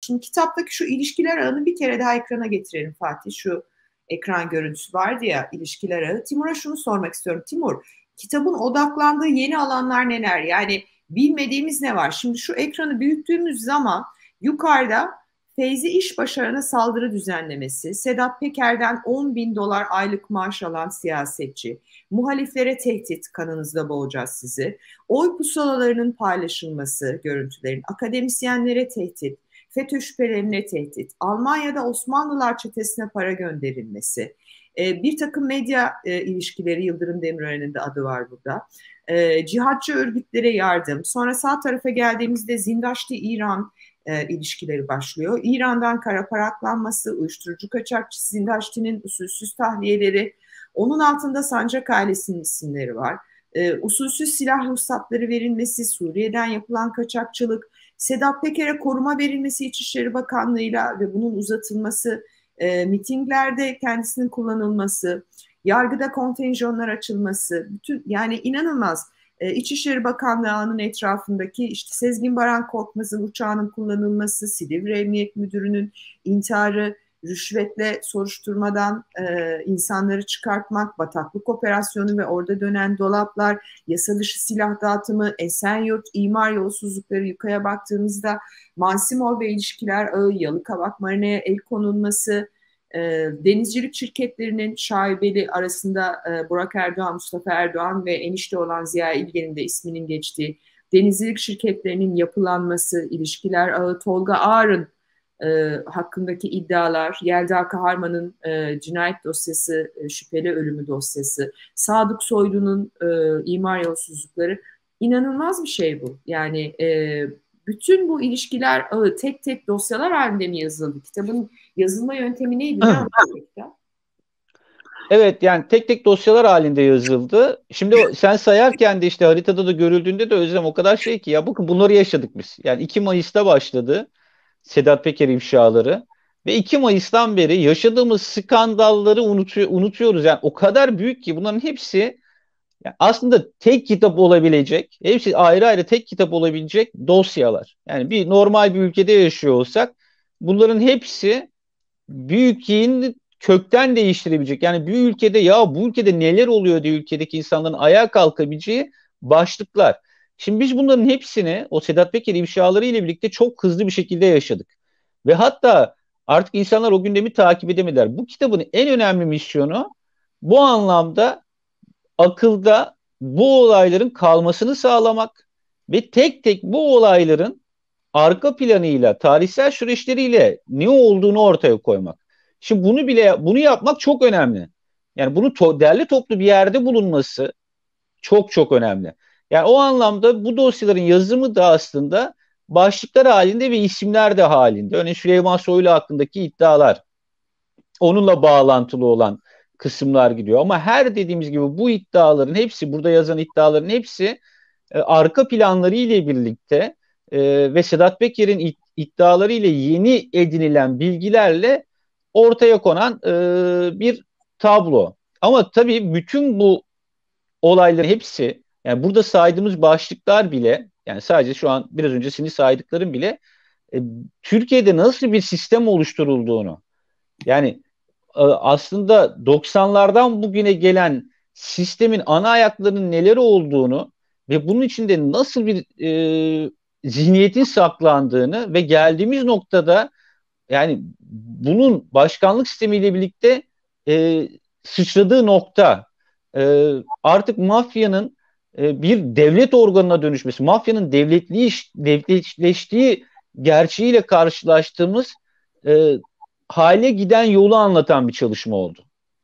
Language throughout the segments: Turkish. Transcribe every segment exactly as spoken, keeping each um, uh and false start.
Şimdi kitaptaki şu ilişkiler ağını bir kere daha ekrana getirelim Fatih. Şu ekran görüntüsü vardı ya, ilişkiler ağı. Timur'a şunu sormak istiyorum. Timur, kitabın odaklandığı yeni alanlar neler? Yani bilmediğimiz ne var? Şimdi şu ekranı büyüttüğümüz zaman yukarıda Feyzi İşbaşarı'na saldırı düzenlemesi, Sedat Peker'den on bin dolar aylık maaş alan siyasetçi, muhaliflere tehdit, kanınızda boğacağız sizi, oy pusulalarının paylaşılması, görüntülerin, akademisyenlere tehdit, FETÖ şüphelerine tehdit, Almanya'da Osmanlılar çetesine para gönderilmesi, e, bir takım medya e, ilişkileri, Yıldırım Demirören'in de adı var burada, e, cihatçı örgütlere yardım, sonra sağ tarafa geldiğimizde Zindaşti İran e, ilişkileri başlıyor. İran'dan kara para aklanması, uyuşturucu kaçakçısı Zindaşti'nin usulsüz tahliyeleri, onun altında Sancak ailesinin isimleri var. E, usulsüz silah ruhsatları verilmesi, Suriye'den yapılan kaçakçılık, Sedat Peker'e koruma verilmesi İçişleri Bakanlığı'yla ve bunun uzatılması, e, mitinglerde kendisinin kullanılması, yargıda kontenjanlar açılması, bütün yani inanılmaz. E, İçişleri Bakanlığı'nın etrafındaki işte Sezgin Baran Korkmaz'ın uçağının kullanılması, Silivri Emniyet Müdürü'nün intiharı, rüşvetle soruşturmadan e, insanları çıkartmak, bataklık operasyonu ve orada dönen dolaplar, yasa dışı silah dağıtımı, Esenyurt, imar yolsuzlukları, yukarıya baktığımızda Mansimov ve ilişkiler ağı, Yalıkavak Marina'ya el konulması, e, denizcilik şirketlerinin şaibeli arasında e, Burak Erdoğan, Mustafa Erdoğan ve enişte olan Ziya İlgen'in de isminin geçtiği denizcilik şirketlerinin yapılanması, ilişkiler ağı, Tolga Ağar'ın e, hakkındaki iddialar, Yelda Kaharman'ın e, cinayet dosyası, e, şüpheli ölümü dosyası, Sadık Soylu'nun e, imar yolsuzlukları, inanılmaz bir şey bu. Yani e, bütün bu ilişkiler ağı tek tek dosyalar halinde mi yazıldı? Kitabın yazılma yöntemi neydi? Ne anlatacak? Evet, yani tek tek dosyalar halinde yazıldı. Şimdi sen sayarken de işte haritada da görüldüğünde de Özlem o kadar şey ki ya bakın bunları yaşadık biz. Yani iki Mayıs'ta başladı Sedat Peker ifşaları ve iki Mayıs'tan beri yaşadığımız skandalları unutuyor, unutuyoruz. Yani o kadar büyük ki bunların hepsi yani aslında tek kitap olabilecek, hepsi ayrı ayrı tek kitap olabilecek dosyalar. Yani bir normal bir ülkede yaşıyor olsak bunların hepsi büyük yığını kökten değiştirebilecek. Yani bir ülkede ya bu ülkede neler oluyor diye ülkedeki insanların ayağa kalkabileceği başlıklar. Şimdi biz bunların hepsini o Sedat Peker ifşaları ile birlikte çok hızlı bir şekilde yaşadık. Ve hatta artık insanlar o gündemi takip edemediler. Bu kitabın en önemli misyonu bu anlamda akılda bu olayların kalmasını sağlamak ve tek tek bu olayların arka planıyla, tarihsel süreçleriyle ne olduğunu ortaya koymak. Şimdi bunu bile bunu yapmak çok önemli. Yani bunu to derli toplu bir yerde bulunması çok çok önemli. Yani o anlamda bu dosyaların yazımı da aslında başlıklar halinde ve isimler de halinde. Örneğin Süleyman Soylu hakkındaki iddialar, onunla bağlantılı olan kısımlar gidiyor. Ama her dediğimiz gibi bu iddiaların hepsi, burada yazan iddiaların hepsi e, arka planları ile birlikte e, ve Sedat Peker'in iddiaları ile yeni edinilen bilgilerle ortaya konan e, bir tablo. Ama tabii bütün bu olayların hepsi, yani burada saydığımız başlıklar bile, yani sadece şu an biraz önce seni saydıklarım bile e, Türkiye'de nasıl bir sistem oluşturulduğunu, yani e, aslında doksanlardan bugüne gelen sistemin ana ayaklarının neler olduğunu ve bunun içinde nasıl bir e, zihniyetin saklandığını ve geldiğimiz noktada yani bunun başkanlık sistemiyle birlikte e, sıçradığı nokta, e, artık mafyanın e, bir devlet organına dönüşmesi, mafyanın devletli, devletleştiği gerçeğiyle karşılaştığımız e, hale giden yolu anlatan bir çalışma oldu.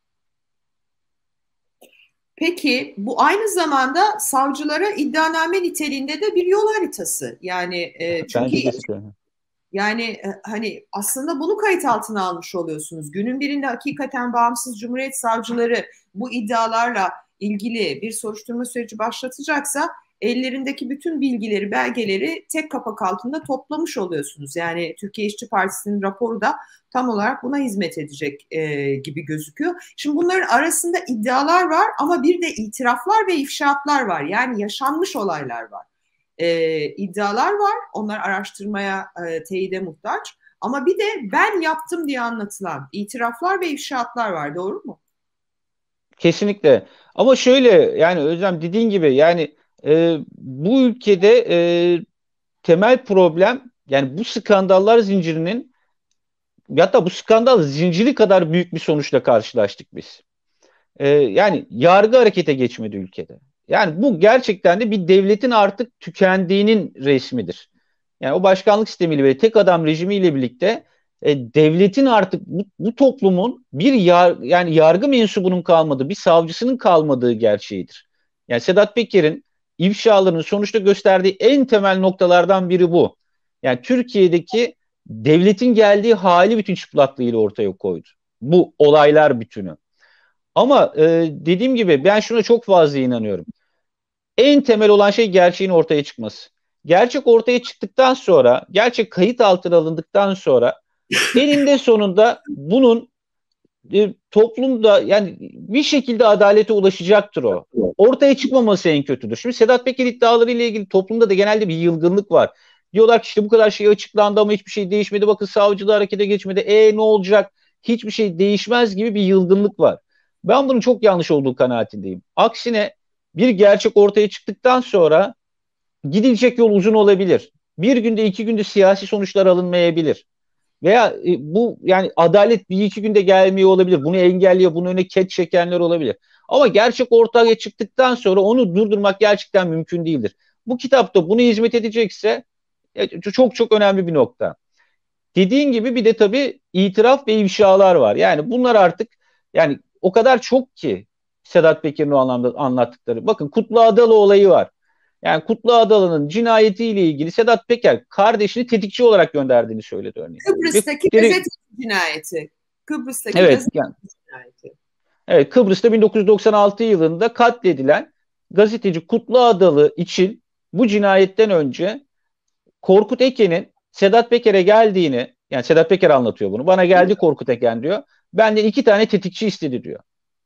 Peki bu aynı zamanda savcılara iddianame niteliğinde de bir yol haritası. Yani e, çünkü Bence kesinlikle. yani e, hani aslında bunu kayıt altına almış oluyorsunuz. Günün birinde hakikaten bağımsız Cumhuriyet savcıları bu iddialarla ilgili bir soruşturma süreci başlatacaksa ellerindeki bütün bilgileri, belgeleri tek kapak altında toplamış oluyorsunuz. Yani Türkiye İşçi Partisi'nin raporu da tam olarak buna hizmet edecek e, gibi gözüküyor. Şimdi bunların arasında iddialar var ama bir de itiraflar ve ifşaatlar var. Yani yaşanmış olaylar var. E, iddialar var. Onlar araştırmaya, e, teyide muhtaç. Ama bir de ben yaptım diye anlatılan itiraflar ve ifşaatlar var, doğru mu? Kesinlikle. Ama şöyle, yani Özlem, dediğin gibi, yani e, bu ülkede e, temel problem, yani bu skandallar zincirinin, hatta bu skandal zinciri kadar büyük bir sonuçla karşılaştık biz. E, yani yargı harekete geçmedi ülkede. Yani bu gerçekten de bir devletin artık tükendiğinin resmidir. Yani o başkanlık sistemiyle ve tek adam rejimiyle birlikte e, devletin artık bu, bu toplumun bir yar, yani yargı mensubunun kalmadığı, bir savcısının kalmadığı gerçeğidir. Yani Sedat Peker'in ifşalarının sonuçta gösterdiği en temel noktalardan biri bu. Yani Türkiye'deki devletin geldiği hali bütün çıplaklığıyla ortaya koydu. Bu olaylar bütünü. Ama e, dediğim gibi ben şuna çok fazla inanıyorum. En temel olan şey gerçeğin ortaya çıkması. Gerçek ortaya çıktıktan sonra, gerçek kayıt altına alındıktan sonra eninde sonunda bunun e, toplumda, yani bir şekilde adalete ulaşacaktır o. Ortaya çıkmaması en kötüdür. Şimdi Sedat Peker iddiaları ile ilgili toplumda da genelde bir yılgınlık var. Diyorlar ki işte bu kadar şey açıklandı ama hiçbir şey değişmedi. Bakın savcı da harekete geçmedi. E ne olacak? Hiçbir şey değişmez gibi bir yılgınlık var. Ben bunun çok yanlış olduğu kanaatindeyim. Aksine bir gerçek ortaya çıktıktan sonra gidilecek yol uzun olabilir. Bir günde iki günde siyasi sonuçlar alınmayabilir. Veya e, bu, yani adalet bir iki günde gelmiyor olabilir. Bunu engelliyor, bunun önüne ket çekenler olabilir. Ama gerçek ortaya çıktıktan sonra onu durdurmak gerçekten mümkün değildir. Bu kitapta bunu hizmet edecekse e, çok çok önemli bir nokta. Dediğin gibi bir de tabii itiraf ve ifşalar var. Yani bunlar artık, yani o kadar çok ki Sedat Peker'in o anlamda anlattıkları. Bakın, Kutlu Adalı olayı var. Yani Kutlu Adalı'nın cinayetiyle ilgili Sedat Peker kardeşini tetikçi olarak gönderdiğini söyledi örneğin. Ve Kıbrıs'taki direkt, gazeteci cinayeti. Kıbrıs'taki evet gazeteci yani, cinayeti. evet, Kıbrıs'ta bin dokuz yüz doksan altı yılında katledilen gazeteci Kutlu Adalı için bu cinayetten önce Korkut Eken'in Sedat Peker'e geldiğini, yani Sedat Peker anlatıyor bunu. Bana geldi Korkut Eken diyor. Benden iki tane tetikçi istedi diyor.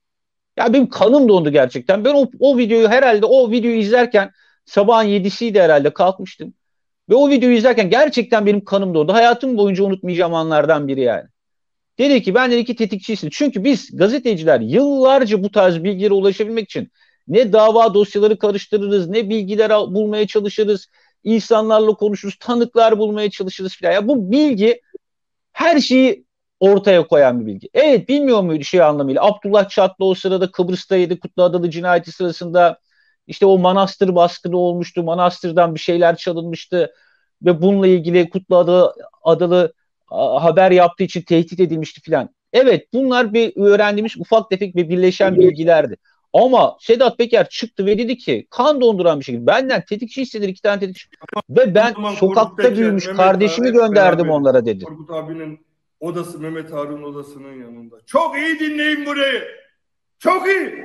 Ya benim kanım dondu gerçekten. Ben o, o videoyu, herhalde o videoyu izlerken, sabahın yedisiydi herhalde, kalkmıştım. Ve o videoyu izlerken gerçekten benim kanım dondu. Hayatım boyunca unutmayacağım anlardan biri yani. Dedi ki benden iki tetikçi istedi. Çünkü biz gazeteciler yıllarca bu tarz bilgilere ulaşabilmek için ne dava dosyaları karıştırırız, ne bilgiler bulmaya çalışırız, insanlarla konuşuruz, tanıklar bulmaya çalışırız filan. Ya bu bilgi her şeyi ortaya koyan bir bilgi. Evet, bilmiyor muydu şey anlamıyla? Abdullah Çatlı o sırada Kıbrıs'taydı. Kutlu Adalı cinayeti sırasında işte o manastır baskını olmuştu. Manastırdan bir şeyler çalınmıştı. Ve bununla ilgili Kutlu Adalı, Adalı haber yaptığı için tehdit edilmişti filan. Evet, bunlar bir öğrendiğimiz ufak tefek ve birleşen bilgilerdi. Ama Sedat Peker çıktı ve dedi ki kan donduran bir şekilde benden tetikçi istediler, iki tane tetikçi. Ve O ben zaman Korkut sokakta Peker, büyümüş Mehmet Ağa kardeşimi hep gönderdim beraberiz. onlara dedi. Korkut abinin odası Mehmet Harun odasının yanında. Çok iyi dinleyin burayı. Çok iyi.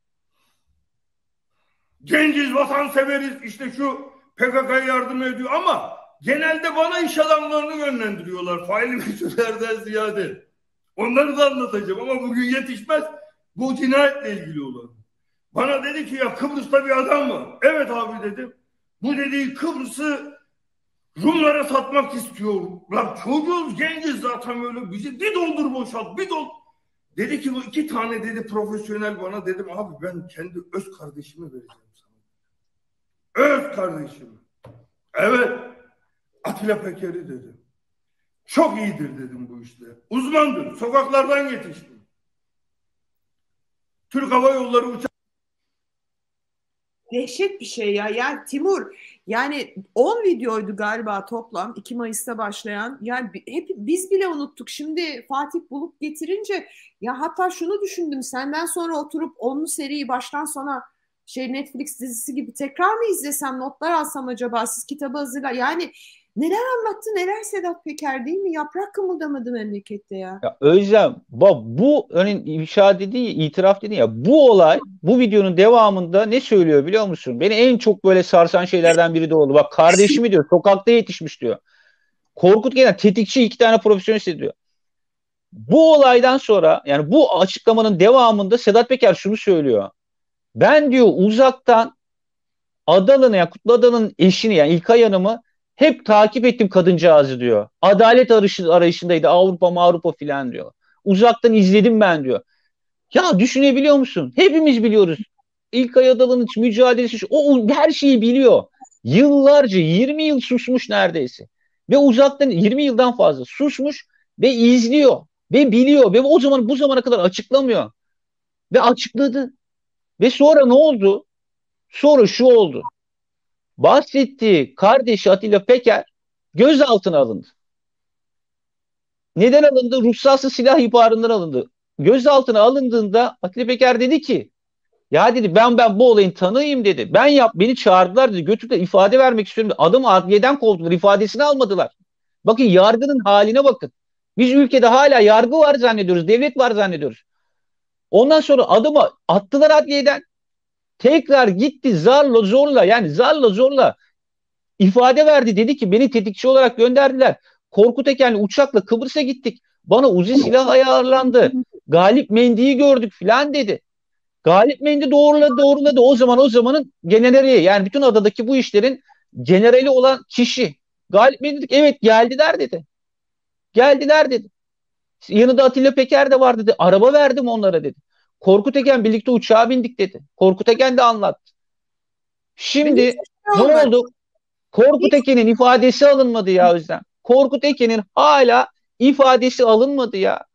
Genciz, vatansever, işte şu P K K'ya yardım ediyor ama genelde bana iş adamlarını yönlendiriyorlar. Faili meçhullerden ziyade. Onları da anlatacağım ama bugün yetişmez. Bu cinayetle ilgili olan. Bana dedi ki ya Kıbrıs'ta bir adam var. Evet abi dedim. Bu dediği Kıbrıs'ı Rumlara satmak istiyor. Lan çocuğuz, genciz zaten, öyle bizi bir doldur boşalt, bir doldur. Dedi ki bu iki tane dedi profesyonel bana, dedim abi ben kendi öz kardeşimi vereceğim sana. Öz kardeşimi. Evet. Atilla Peker'i dedim. Çok iyidir dedim bu işte. Uzmandır. Sokaklardan yetiştim. Türk Hava Yolları uçak. Dehşet bir şey ya. Yani Timur, yani on videoydu galiba toplam, iki Mayıs'ta başlayan. Yani hep biz bile unuttuk. Şimdi Fatih bulup getirince, ya hatta şunu düşündüm. Senden sonra oturup onlu seriyi baştan sona şey Netflix dizisi gibi tekrar mı izlesem, notlar alsam acaba, siz kitabı hazırla. Yani neler anlattı neler Sedat Peker, değil mi? Yaprak kımıldamadı memlekette ya. Ya Özlem, bak bu örneğin ifşa dediği, itiraf dediği, ya bu olay, bu videonun devamında ne söylüyor biliyor musun? Beni en çok böyle sarsan şeylerden biri de oldu. Bak, kardeşimi diyor sokakta yetişmiş diyor. Korkut gelen tetikçi iki tane profesyonel diyor. Bu olaydan sonra, yani bu açıklamanın devamında Sedat Peker şunu söylüyor. Ben diyor uzaktan Adalı'nın, yani Kutlu Adalı'nın eşini, yani İlkay Hanım'ı Hep takip ettim kadıncağızı diyor. Adalet arayışı, arayışındaydı. Avrupa Avrupa filan diyor. Uzaktan izledim ben diyor. Ya düşünebiliyor musun? Hepimiz biliyoruz. İlkay Adalı'nın mücadelesi, o her şeyi biliyor. Yıllarca yirmi yıl susmuş neredeyse. Ve uzaktan yirmi yıldan fazla susmuş ve izliyor. Ve biliyor. Ve o zaman bu zamana kadar açıklamıyor. Ve açıkladı. Ve sonra ne oldu? Sonra şu oldu. Bahsettiği kardeşi Atilla Peker gözaltına alındı. Neden alındı? Ruhsatsız silah ihbarından alındı. Gözaltına alındığında Atilla Peker dedi ki, ya dedi ben ben bu olayın tanığıyım dedi. Ben yap beni çağırdılar dedi. Götürdüler ifade vermek istiyorum dedi. Adamı adliyeden kovdular. İfadesini almadılar. Bakın yargının haline bakın. Biz ülkede hala yargı var zannediyoruz. Devlet var zannediyoruz. Ondan sonra adamı attılar adliyeden. Tekrar gitti zarla zorla, yani zarla zorla ifade verdi. Dedi ki beni tetikçi olarak gönderdiler. Korkut Eken'le uçakla Kıbrıs'a gittik. Bana Uzi silah ayarlandı. Galip Mendi'yi gördük filan dedi. Galip Mendi doğruladı doğruladı. O zaman o zamanın generali, yani bütün adadaki bu işlerin generali olan kişi. Galip Mendi dedik evet geldiler dedi. Geldiler dedi. Yanında Atilla Peker de var dedi. Araba verdim onlara dedi. Korkut Eken birlikte uçağa bindik dedi. Korkut Eken de anlattı. Şimdi ne oldu? Korkut Eken'in ifadesi alınmadı ya Özlem. Korkut Eken'in hala ifadesi alınmadı ya.